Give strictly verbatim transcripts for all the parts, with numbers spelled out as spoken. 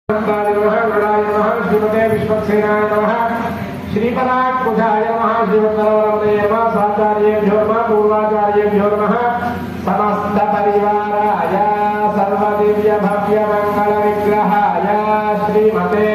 श्रीमते विश्वक्सेनाय नमः श्रीपरात्कुशाय नमः श्रीमद्नरवरदये नमः साचार्येभ्यो नमः पूर्वाचार्येभ्यो नमः समस्त परिवाराय सर्वदिव्य भव्य मंगल विग्रहाय श्रीमते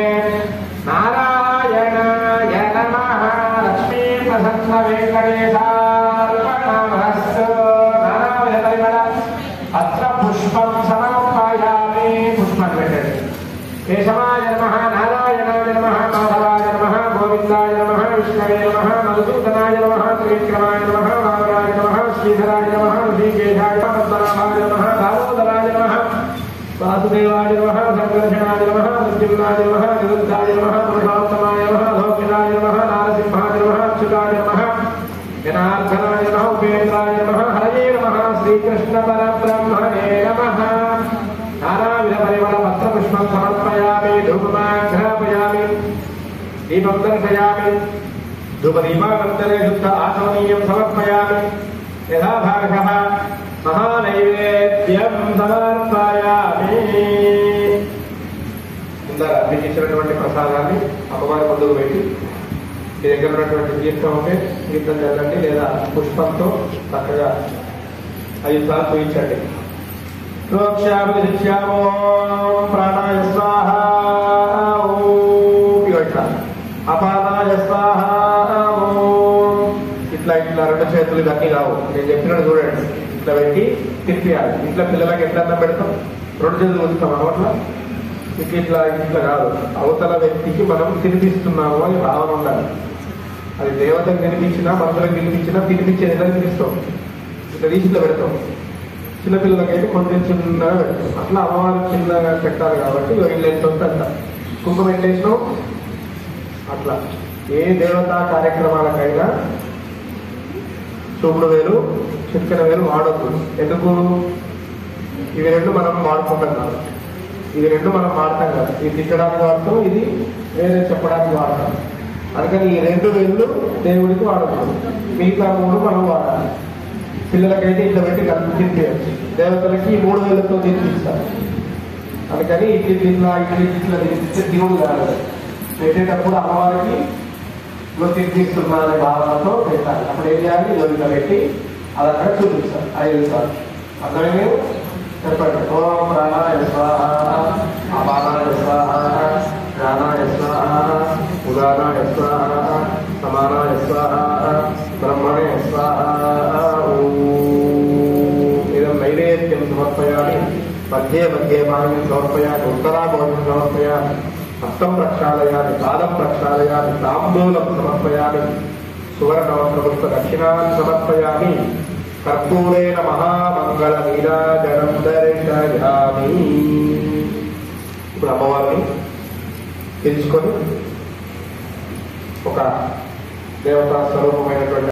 नारायणाय नमः लक्ष्मी प्रसन्न वेंकटेशार्पणमस्तु नानाविध परिमल अत्र पुष्पं समर्पयामि पुष्पं वेंकटेश केशवाय नमः नारायणाय नमः माधवाय नमः गोविंदाय नमः विष्णवे नमः मधुसूदनाय नमः त्रिविक्रमाय नमः वामनाय नमः श्रीधराय नमः ऋषिकेशाय पद्मनाभाय नमः दामोदराय नमः वासुदेवाय नमः संकर्षणाय नमः मृत्युंजयाय नमः निरुद्धाय नमः पुरुषोत्तमाय नमः धोक्षिणाय नमः नारसिंहाय नमः अच्युताय नमः जनार्दनाय नमः उपेन्द्राय नमः हरये नमः श्रीकृष्ण परब्रह्मणे नमः नानाविध परिमल पत्र पुष्पं समर्पयामि धूपमाघ्रापयामि दीपं दर्शयामि धूपदीपानन्तरे शुद्ध आचमनीयं समर्पयामि यथा भागः महानैवेद्यं समर्पयामि ముందర మీకు ఇచ్చినటువంటి ప్రసాదాన్ని అమ్మవారి ముందుకు పెట్టి మీ దగ్గర ఉన్నటువంటి తీర్థం ఉంటే తీర్థం చల్లండి లేదా పుష్పంతో చక్కగా ఐదు సార్లు చూపించండి. ప్రోక్షామో ప్రాణాయ స్వాహ ఇట్లా అపానాయ స్వాహ ఇట్లా ఇట్లా రెండు చేతులు ఇవన్నీ కావు నేను చెప్పినట్టు చూడండి ఇట్లా పెట్టి తిప్పియాలి. ఇంట్లో పిల్లలకి ఎట్లా అన్నం పెడతాం రెండు చేతులు ఉంచుతాం అనవట్లా ఇట్లా ఇట్లా ఇట్లా కాదు అవతల వ్యక్తికి మనం తినిపిస్తున్నాము అని భావన ఉండాలి. అది దేవతకు తినిపించినా మనుషులకు తినిపించినా తినిపించే ఎలా తినిపిస్తాం ఇట్లా తీసి ఇట్లా పెడతాం. చిన్నపిల్లలకైతే కొంచెం చిన్నగా పెడతాం. అట్లా అమ్మవారు చిన్నగా పెట్టాలి కాబట్టి వీళ్ళు ఎంత అంట కుంకుమ పెట్టేసినాం. అట్లా ఏ దేవతా కార్యక్రమాలకైనా చూపుడు వేలు చిటికెన వేలు వాడద్దు. ఎందుకు? ఇవి రెండు మనం వాడుకుంటాం కదా, ఇవి రెండు మనం వాడతాం కదా. ఇది తిట్టడానికి వాడతాం, ఇది వేరే చెప్పడానికి వాడతాం. అందుకని ఈ రెండు వేళ్ళు దేవుడికి వాడకూడదు, మిగతా మూడు మనం వాడాలి. పిల్లలకైతే ఇట్లా పెట్టి కలిపి తినిపించచ్చు, దేవతలకి మూడు వేలతో తినిపిస్తారు. అందుకని ఇట్లా ఇట్లా ఇట్లా ఇట్లా తినిపిస్తే దేవుడు కాదు. పెట్టేటప్పుడు అమ్మవారికి ఇట్లా తినిపిస్తున్నా అనే భావనతో పెట్టాలి. అప్పుడు ఏం చేయాలి? ఇట్లా పెట్టి అది అక్కడ చూపిస్తారు ఐదు సార్లు. అందరూ చెప్పండి. ఓం ప్రాణాయ స్వాహ అపానాయ స్వాహ జ్ఞానాయ స్వాహ ఉదానాయ స్వాహ సమానాయ స్వాహ బ్రహ్మణే స్వాహ. ఇదం నైవేద్యం సమర్పయామి. మధ్యే మధ్యే పానీయం సమర్పయామి. ఉత్తరా భోజనం సమర్పయామి. హస్తం ప్రక్షాళయామి. పాదం ప్రక్షాళయామి. తాంబూలం సమర్పయామి. సువర్ణవస్త్రపుష్ప దక్షిణాన్ని సమర్పయామి. కర్పూరేణ మహామంగళ నీరాజనం దర్శయామి. ఇప్పుడు అమ్మవారిని తెలుసుకొని ఒక దేవతా స్వరూపమైనటువంటి